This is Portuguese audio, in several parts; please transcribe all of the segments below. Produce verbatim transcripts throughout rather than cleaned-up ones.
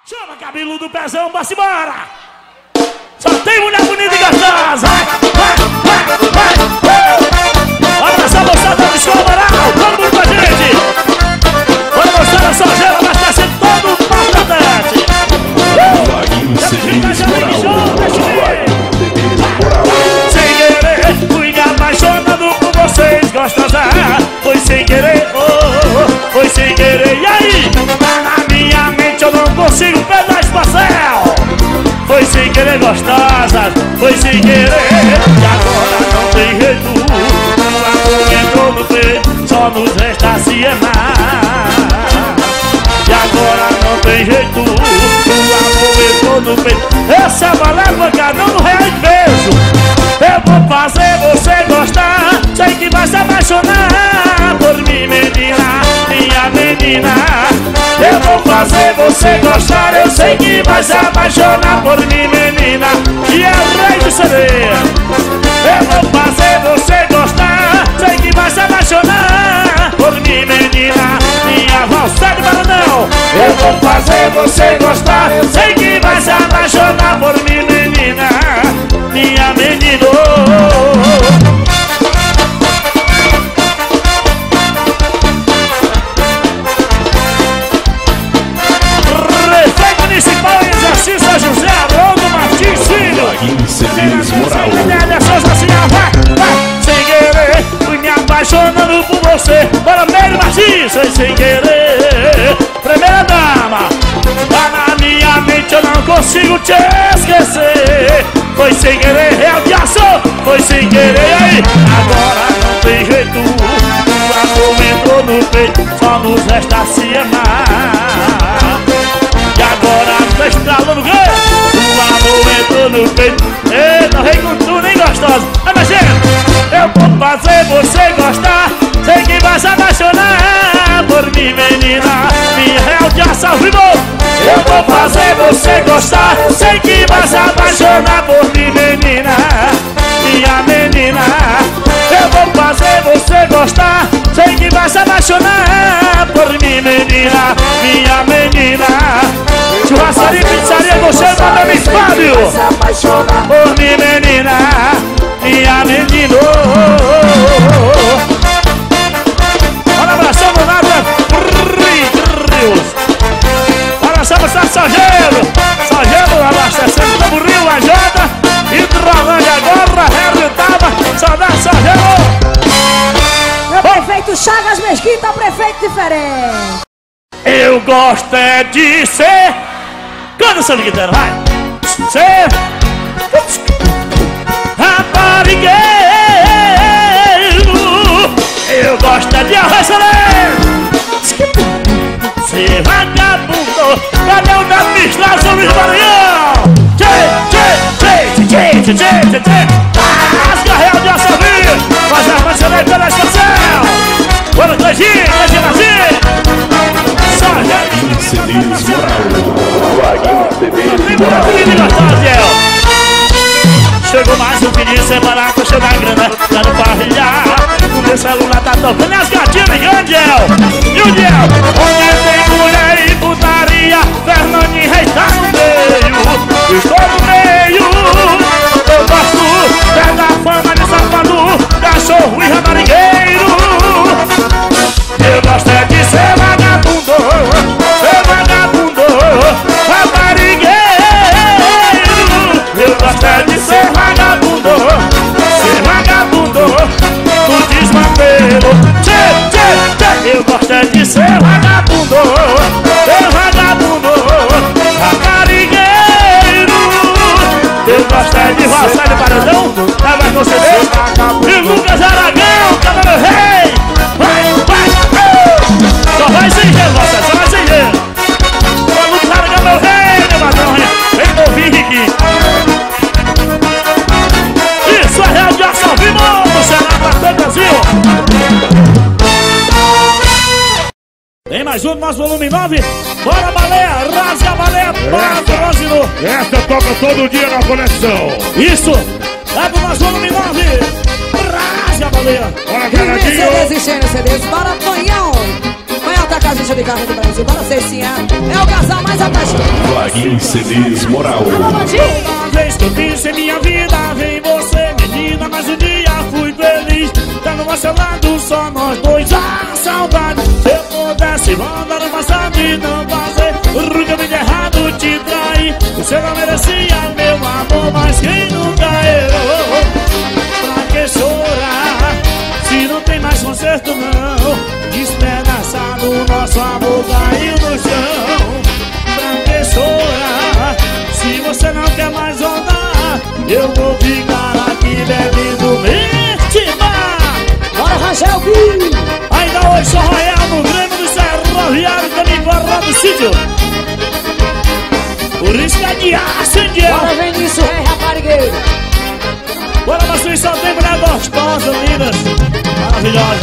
Chama cabelo do pezão, bora embora! Só tem mulher bonita e gostosa! Vai, vai, vai, vai! Bora nessa moçada do show moral! Todo mundo com a gente! Bora mostrar a sua gela, mas tá sendo todo o maltratante! Sem querer, fui me apaixonando por vocês, gostosa! Foi sem querer, oh, foi sem querer, e aí? Na minha mente eu não consigo pegar esse parcel. Foi sem querer, gostosa, foi sem querer. E agora não tem jeito, o amor entrou no peito, só nos resta se amar. E agora não tem jeito, o amor entrou no peito. Essa é uma leva, não no real de beijo. Eu vou fazer você gostar, sei que vai se apaixonar por mim, menina, minha menina. Eu vou fazer você gostar, eu sei que vai se apaixonar por mim, menina. E é o rei do C D. Eu vou fazer você gostar, sei que vai se apaixonar por mim, menina, minha valsade baladão. Eu vou fazer você gostar, eu sei que vai se apaixonar por mim, menina, minha menina. Prefeito Municipal em exercício, José Haroldo Martins Filho. Vai, vai, sem querer, fui me apaixonando por você. Bora, Meire Martins, foi sem querer. Primeira dama, tá na minha mente, eu não consigo te esquecer. Foi sem querer, real de ação, foi sem querer, aí. Agora não tem jeito, o amor entrou no peito, só nos resta se amar. E agora tá estralando o quê? O amor entrou no peito. Ei, não rei com tudo, nem gostosa. Vai mexendo. Eu vou fazer você gostar, sei que vai se apaixonar por mim, menina, minha real de ação, vivo. Eu vou fazer você gostar, sei que vai se apaixonar por mim, menina, minha menina. Eu vou fazer você gostar, sei que vai se apaixonar por mim, menina, minha menina. Churrascaria e pizzaria, você manda me Fábio. Por mim, menina, minha menina. Olha, abração do nada, Rios. Olha só, você Sargelo. Sargelo abastecendo como Rio, Lajada, Hidrolândia agora, arrebentava. Saudade, Sargelo. Meu prefeito Chagas Mesquita, prefeito diferente. Eu gosto é de ser. Canta essa guitarra, vai. Ser raparigueiro. Eu gosto é de arrecer. Ser vagabundo. Cadê o da administração, Luiz Maranhão? Tchê, tchê, tchê, tchê, tchê, tchê, tchê. Rasga real de Açavinho. Faz a marcha pela estação. Bora, Cleitinho, Cleitinho Brasil. Chegou mais um pedido separar com chegar grana, tá no parrilhar. O meu celular tá tocando as gatinhas ligando, Diel. E o Diel? Onde tem mulher e putaria, Fernandinho Reis tá no meio. Estou no meio. Eu gosto é da fama de safado, cachorro e raparigueiro. Eu gosto é de ser vagabundo, ser vagabundo, raparigueiro. Eu gosto é de ser vagabundo, ser vagabundo, do desmantelo. Tchê, tchê, tchê. Eu gosto é de ser vagabundo, ser vagabundo, raparigueiro. Eu gosto é de roçar de paredão, tava com C D. E Lucas Aragão, cabelo rei. Vai, vai, uh! Só vai sem gelo, você, só vai sem gelo. Ô, Lucas Aragão, meu rei, meu patrão, vem novinho aqui. Isso é real de ação, vivo, no Ceará, pra todo o Brasil. Tem mais um do nosso volume nove. Bora, baleia, rasga a baleia, patrocinou. Essa toca todo dia na conexão. Isso, é do nosso volume nove. Rasga a baleia. Bora, Vem C Ds Canadinho. e cheio C Ds, bora, Tonhão. Tonhão tá melhor casinha de carro do Brasil. Bora ser sim, é o casal mais apaixonado. Vaguinho C Ds Moral. Toda vez que eu penso em minha vida, vem você, menina, mas um dia fui feliz. Tá no seu lado, só nós dois, a saudade. Se eu pudesse mandar no passado e não fazer o que eu fiz errado, te trair. Você não merecia meu amor, mas quem nunca errou? Pra que chorar, se não tem mais conserto não? Despedaçado, nosso amor caiu no chão. Pra que chorar, se você não quer mais voltar? Eu vou ficar aqui bebendo neste bar. Bora, Rangel Gui. Ainda hoje só Royal no Grêmio do Ferroviário, também forró do sítio. Por isso que é de aço, hein, Diego? Bora, Vinícius, rei raparigueiro. Bora, vocês só tem mulher gostosa, lindas, maravilhosa.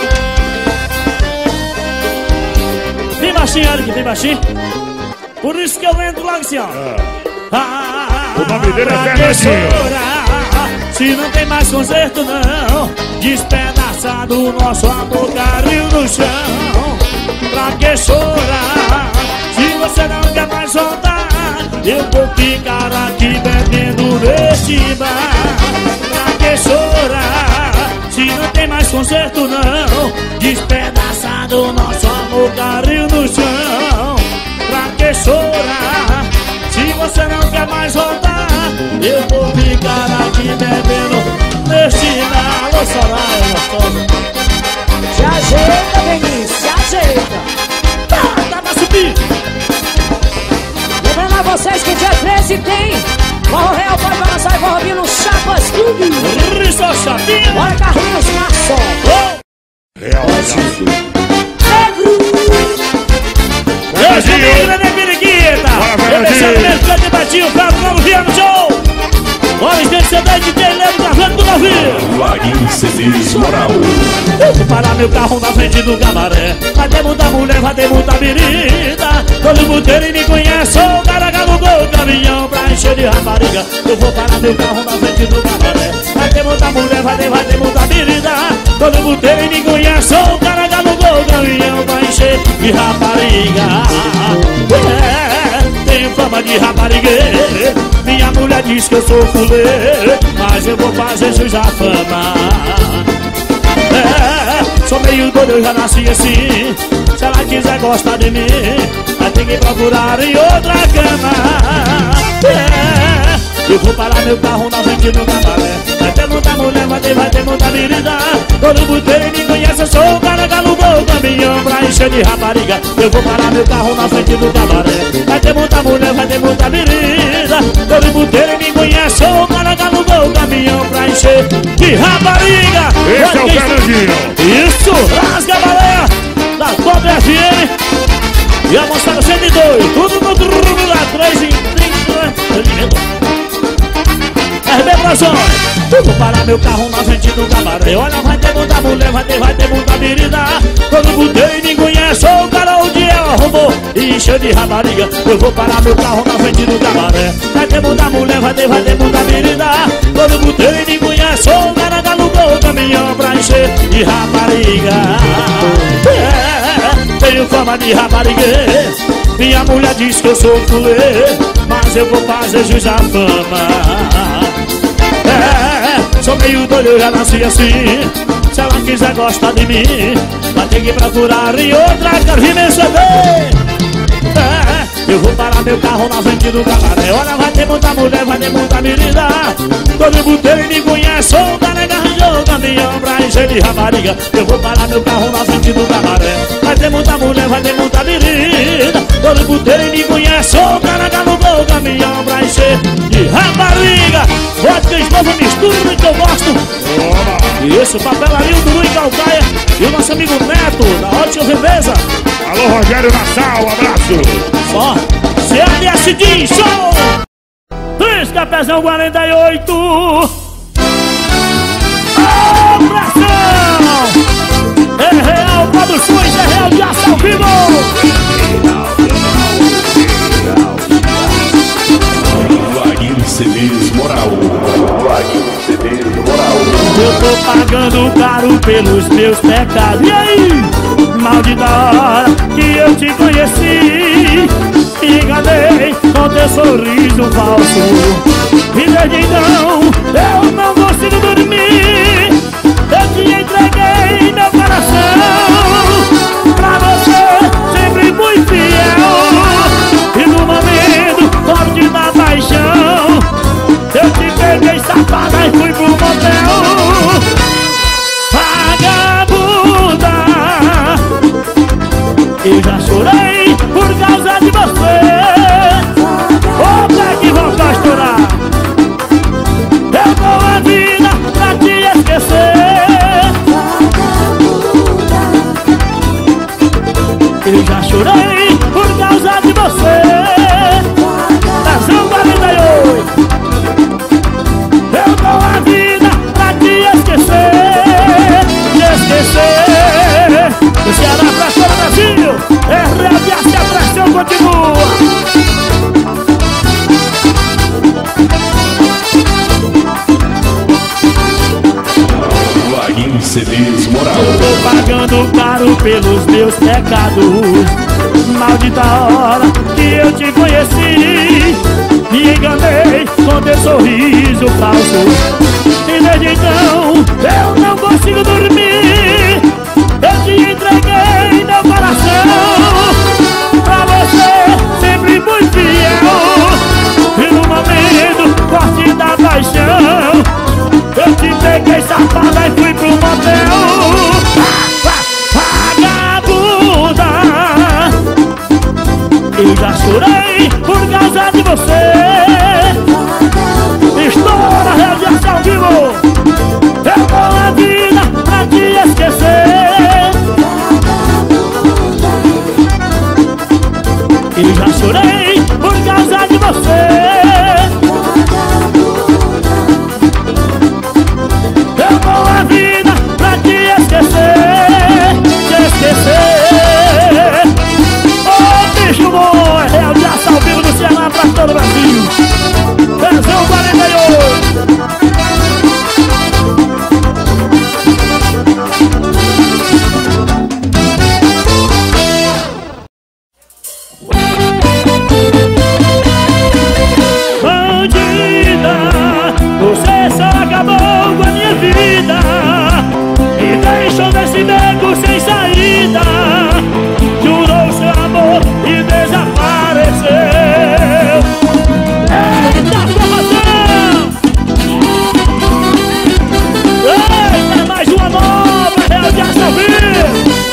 Tem baixinho, Eric, tem baixinho. Por isso que eu entro logo assim, ó. Ah, o nome dele é Fernandinho. Se não tem mais conserto não, despedaçado o nosso amor caiu no chão. Pra que chorar, se você não quer mais voltar? Eu vou ficar aqui bebendo neste bar. Pra que chorar, se não tem mais conserto não? Despedaçado o nosso amor caiu no chão. Pra que chorar, se você não quer mais voltar? Eu vou ficar aqui bebendo neste bar. Alô, Soraya, gostosa. Se ajeita, Vinícius, se ajeita. Tá, tá pra subir. Lembrando a vocês que dia treze tem Forró Real, pode balançar e forró no Chapas Clube. Riso Chapinha. Bora, Carlinhos Maçom. Oh. Real, Negro. Deus me livre da periquita. Eu deixando mesmo que eu batinho, Fábio Novo Viano Show. Homens tem que ser bem de quem leva gravando do navio. Vaguinho C Ds Moral. Eu vou parar meu carro na frente do cabaré. Vai ter muita mulher, vai ter muita menina. Todo mundo ele me conhece. Sou o cara que alugou o caminhão pra encher de rapariga. Eu vou parar meu carro na frente do cabaré. Vai ter muita mulher, vai ter, vai ter muita menina. Todo mundo ele me conhece. Sou o cara que alugou o caminhão pra encher de rapariga. É, tenho fama de raparigueiro. Minha mulher diz que eu sou fulê, mas eu vou fazer jus à fama. É, sou meio doido, eu já nasci assim. Se ela quiser gostar de mim, vai ter que procurar em outra cama. É, eu vou parar meu carro na frente do cabaré. Vai ter muita mulher, vai ter, vai ter muita menina. Todo mundo me conhece, eu sou o cara que alugou o caminhão pra encher de rapariga. Eu vou parar meu carro na frente do cabaré. Vai ter muita mulher, vai ter muita menina. Todo mundo me conhece, sou o cara que alugou o caminhão pra encher de rapariga. Esse é o Fernandinho. Isso, rasga a baleia da Cobre F M. E a moçada cento e dois, tudo no grupo lá, três em trinta. R B Brasões. Eu vou parar meu carro na frente do cabaré. Olha, vai ter muita mulher, vai ter, vai ter muita menina. Todo mundo me conhece, sou o cara onde ela arrumou e encheu de rapariga. Eu vou parar meu carro na frente do cabaré. Vai ter muita mulher, vai ter, vai ter muita menina. Todo mundo me conhece, sou o cara que alugou o caminhão pra encher de rapariga. É, tenho fama de raparigueiro. Minha mulher diz que eu sou fulê, mas eu vou fazer jus à fama. É, sou meio doido, eu já nasci assim. Se ela quiser gostar de mim, vai ter que procurar em outra casa. É, eu vou parar meu carro na frente do cabaré. Olha, vai ter muita mulher, vai ter muita menina. Todo mundo ele me conhece, sou o cara que arranjou o caminhão pra encher de rapariga. Eu vou parar meu carro na frente do cabaré. Vai ter muita mulher, vai ter muita menina. Todo mundo ele me conhece, sou o cara que alugou o caminhão pra encher de rapariga. Vodka escova mistura que eu gosto. Isso, papelaria do Luiz Calcaia e o nosso amigo Neto, da Ótima Firmeza. Alô, Rogério Nassau, um abraço. Só, C L S D, show! Três Capezão quarenta e oito. Abração! É Real Produções, é Real de Aço ao vivo. Vaguinho C Ds Moral. Vaguinho C Ds Moral. Eu tô pagando caro pelos meus pecados. E aí? maldita hora que eu te conheci. Me enganei com teu sorriso falso, e desde então eu não consigo dormir. Eu te entreguei meu coração, pra você sempre fui fiel. E no momento forte da paixão, eu te peguei safada e fui pro motel. Vagabunda, eu já chorei por causa de você. Ô Black Rock vai estourar. Eu dou a vida pra te esquecer. Eu já chorei por causa de você. Versão quarenta e oito. Eu dou a vida pra te esquecer. Te esquecer. Do Ceará pra fora do Brasil, é real e a pressão continua. Vaguinho C Ds Moral. Eu tô pagando caro pelos meus pecados. Maldita hora que eu te conheci. Me enganei com teu sorriso falso, e desde então eu não consigo dormir. Eu te entreguei meu coração, pra você sempre fui fiel. E no momento forte da paixão, eu te peguei safada e fui pro motel. Vagabunda, eu já chorei por causa de você. Estoura, radiação ao vivo. Eu dou a vida pra te esquecer. Eu já chorei por causa de você. Eu dou a vida pra te esquecer. Te esquecer. Ô bicho bom, é real de ação ao vivo do Ceará pra todo o Brasil. Versão quarenta e oito. Bandida, você só acabou com a minha vida e deixou nesse beco sem saída. Jurou seu amor e desapareceu. Eita, promoção! Eita, mais uma nova, real de ação vivo.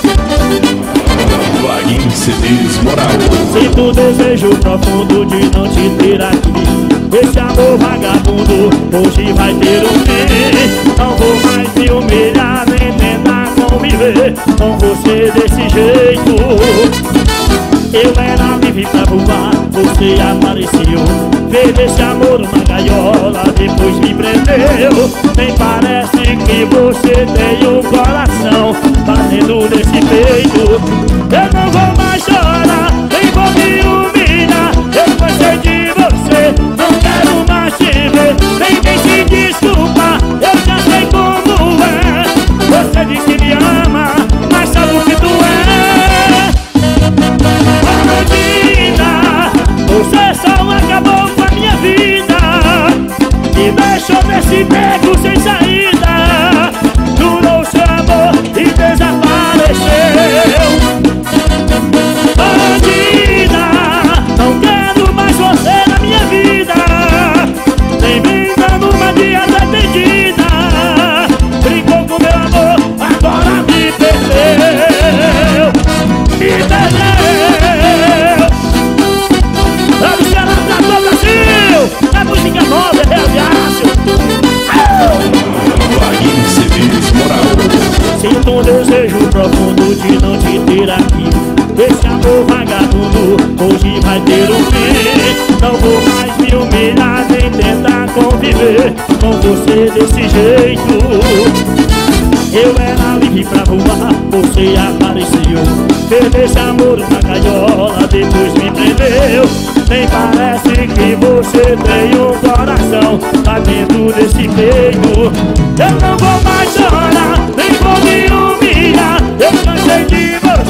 Vaguinho C Ds Moral. Sinto o desejo profundo de não te ter aqui. Esse amor vagabundo hoje vai ter um fim. Não vou mais me humilhar nem tentar conviver com você desse jeito. Eu era livre pra voar, você apareceu. Fez desse amor uma gaiola, depois me prendeu. Nem parece que você tem um coração batendo nesse peito. Eu não vou mais chorar, nem vou me humilhar. Eu cansei de você, não quero mais te ver. Nem vem se desculpar, eu já sei como é. Você diz que me ama, mas sabe o que tu é. Bandida, você só acabou com a minha vida e deixou nesse beco sem saída. Jurou seu amor e desapareceu. Bandida, não quero mais você na minha vida. Nem vem dando uma de atendida. Brincou com meu amor, agora me perdeu. Me perdeu. Pra Luciana, pra todo o Brasil. É música nova, é real de aço. Vaguinho C Ds Moral. Sinto um desejo profundo de não te ter aqui. Esse amor vagabundo hoje vai ter um fim. Não vou mais me humilhar nem tentar conviver com você desse jeito. Eu era livre pra voar, você apareceu. Fez desse amor uma gaiola, depois me prendeu. Nem parece que você tem um coração batendo desse peito. Eu não vou mais chorar, nem vou me humilhar. Eu cansei de você.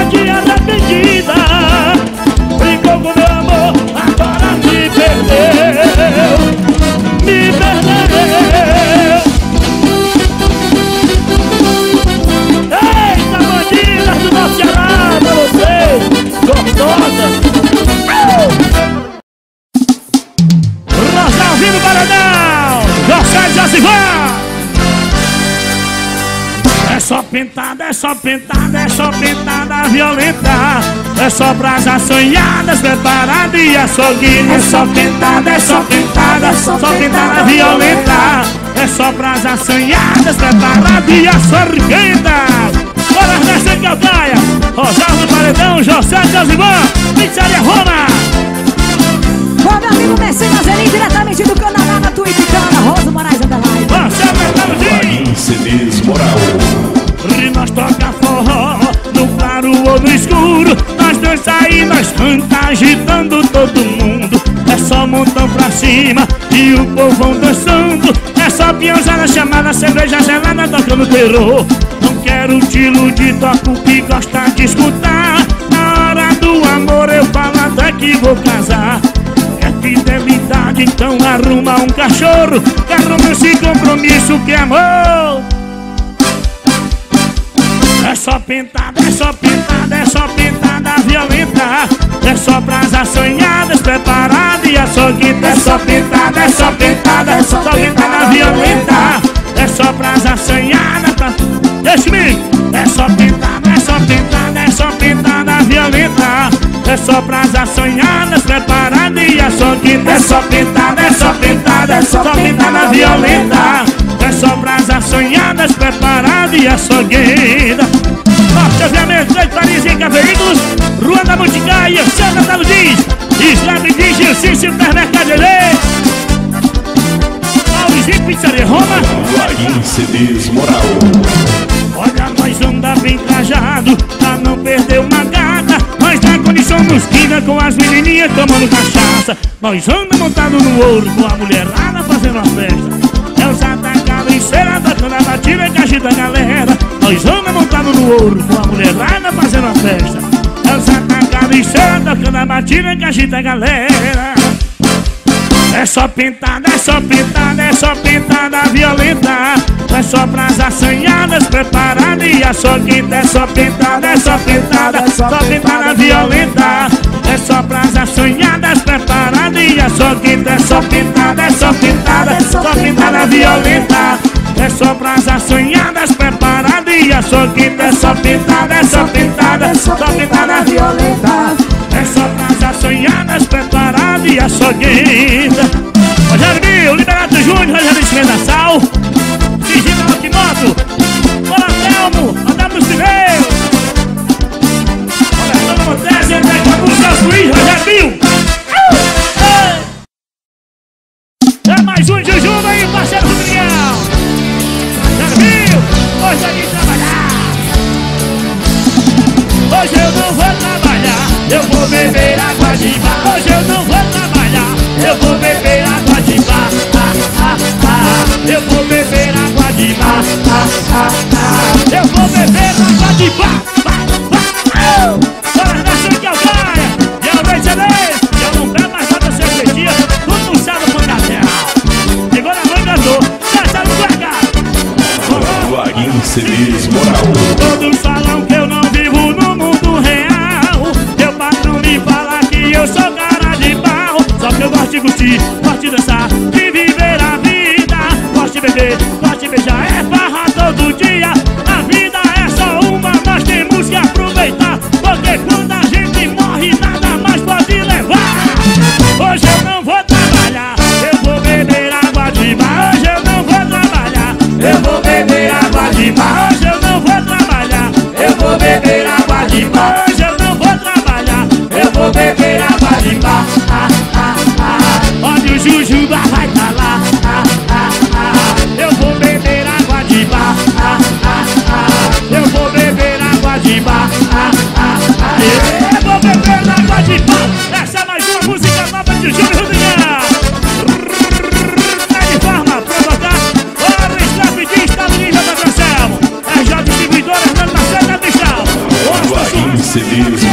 de arrependida. Brincou com meu amor, agora me perdeu. Me perdeu. Eita, bandidas do nosso Ceará, pra vocês, gostosas. Rosalvino Paradão, José Josivan. É só pintada, é só pintada, é só pintada violenta. É só brasas sonhadas, preparada e açouguinha. É só pintada, é só pintada, só pintada violenta. É só brasas sonhadas, preparada e açouguinha. Bora nessa calcaia, Rosalvino Paredão, José Josivan, Pizzaria Roma. Bom, meu amigo Messias Elim, diretamente do Canadá, na Tuiticana, Rosa Moraes Underline. Vaguinho C Ds Moral. E nós toca forró, no claro ou no escuro. Nós dança e nós canta, agitando todo mundo. É só montão pra cima e o povão dançando. É só piãozada chamada, cerveja gelada tocando terror. Não quero te iludir, toco o que gosta de escutar. Na hora do amor eu falo até que vou casar. É fidelidade, então arruma um cachorro. Que arruma esse compromisso que é amor. É só pintada, é só pintada, é só pintada violenta. É só brasas sonhadas, preparada e açouguita. É só pintada, é só pintada, é só pintada violenta. É só brasas sonhadas, pra... Deixa-me! É só pintada, é só pintada, é só pintada violenta. É só brasas sonhadas, preparada e açouguita. É só pintada, é só pintada, é só pintada violenta. É só brasas sonhadas, preparada e açougueira. Norte Aviamento, dois Paris e Veículos, Rua da Boticaia, Santa Talo Diz, Islam Diz, Gilcim, Supermercado Ele, Paulizinho, Pizzaria Roma. Vaguinho C Ds Moral. Olha, nós anda bem trajado, pra não perder uma gata. Nós dá condição nos quina com as menininhas tomando cachaça. Nós anda montado no ouro com a mulherada fazendo uma festa. É os atacados em cera, tocando a batida que agita a galera. Nós anda montado no ouro com a mulherada fazendo uma festa. É os atacados em cera, tocando a batida que agita a galera. É só pintada, é só pintada, é só pintada violenta. É só brasas assanhadas, preparada e açouguita. É só pintada, é só pintada, é só pintada violenta. É só brasas sonhadas, preparada e açouguita. É só pintada, é só pintada, é só pintada violenta. É só brasas sonhadas, preparada e açouguita. É só pintada, é só pintada, é só pintada violenta. É só brasas sonhadas, preparada e açouguita. Rogério Mil, Liberato Júnior, Rogério Esquendaçal, Digina Roquimoto, Bola Telmo, andar nos pneus. Olha, não acontece, entra aqui com o Celso Luiz, Rogério Mil. É mais um Jujuba aí, parceiro do Miguel. Rogério Mil, hoje a gente trabalhar. Hoje eu não vou trabalhar, eu vou beber água de bar. Hoje eu não vou trabalhar, eu vou beber água de bar. Ah, ah, ah. Eu vou beber água de bar. Ah, ah, ah. Eu vou beber água de bar. Bora nessa que eu caia. E eu vou dizer, eu não bebo mais nada cervejinha. Tudo no céu do Pangatel. Chegou na mãe, cantou. Essa não vai cá. Vaguinho C Ds Moral. Todos falam que eu não vivo no mundo real. Meu patrão me fala que eu sou cara de pau. Só que eu gosto de curtir, gosto de dançar, de viver a vida. Gosto de beber, gosto de beijar, é farra todo dia. A vida é só uma, nós temos que aproveitar. Porque quando a gente morre, nada mais pode levar. Hoje eu não vou trabalhar, eu vou beber água de mar. Hoje eu não vou trabalhar, eu vou beber água de mar. Hoje eu não vou trabalhar, eu vou beber água de mar. Hoje eu não vou trabalhar, eu vou beber água de mar. Ah, ah, ah. Olha o Jujuba vai tá lá. Ah, ah, ah. Eu vou beber água de bar. Ah, ah, ah. Eu vou beber água de bar. Ah, ah, ah. Eu vou beber água de bar. Essa é mais uma música nova de Júnior Rodrigues. É de forma a provocar. Ora, Snap diz, tá no nível da Anselmo. É já distribuidora, Hernando Marcelo da Cristal. Vaguinho C C Ds